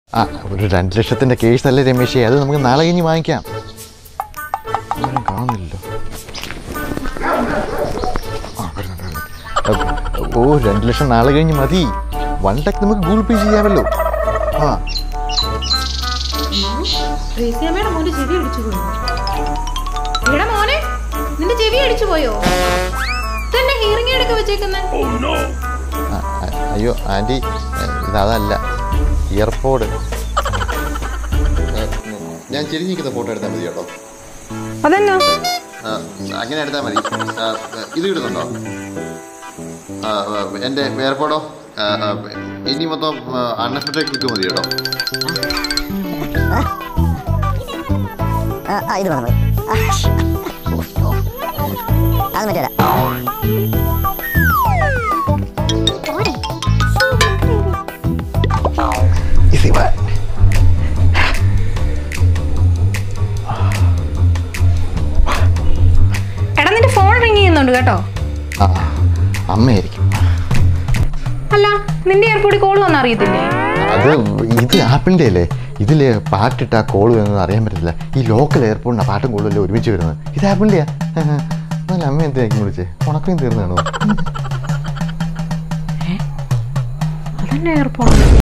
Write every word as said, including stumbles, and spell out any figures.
ആ ഒരു രണ്ട് ലക്ഷത്തിൻ്റെ കേസ് അല്ലേ രമേശേ, അത് നമുക്ക് നാളെ കഴിഞ്ഞ് വാങ്ങിക്കാം. കാണുന്നില്ലല്ലോ. ഓ രണ്ട് ലക്ഷം നാളെ കഴിഞ്ഞ് മതി. വൺ ലാക്ക് നമുക്ക് ഗൂഗിൾ പേ ചെയ്യാമല്ലോ. ആ അയ്യോ ആൻറ്റി, ഇതല്ല എയർപോഡ്. ഞാൻ ചെരിഞ്ഞിരിക്കുന്ന ഫോട്ടോ എടുത്താൽ മതി കേട്ടോ. അതെന്നാ അങ്ങനെ എടുത്താൽ മതി. ഇത് കിട്ടുന്നുണ്ടോ? എൻ്റെ എയർപോഡോ? ഇനി മൊത്തം അൺഎക്സ്പെക്റ്റഡ് ക്ലിക്ക് മതി കേട്ടോ. എടാ നിന്റെ ഫോൺ റിങ് ചെയ്യുന്നുണ്ട് കേട്ടോ. ആ അമ്മയായിരിക്കും. അല്ല നിന്റെ എയർപോർട്ടിൽ കോൾ വന്ന് അറിയത്തില്ലേ? അത് ഇത് ആപ്പിളിൻ്റെ അല്ലേ, ഇതിൽ പാട്ടിട്ടാ കോൾ വരുന്നത് അറിയാൻ പറ്റത്തില്ല. ഈ ലോക്കൽ എയർപോർട്ടിനാണ് പാട്ടും കോളും ഒരുമിച്ച് വരുന്നത്. ഇത് ആപ്പിളിൻ്റെയാ. നല്ല അമ്മ എന്തായിരിക്കും വിളിച്ചേ? ഉണക്കം തീർന്നാണോ? അതെന്നെ എയർപോർട്ട്.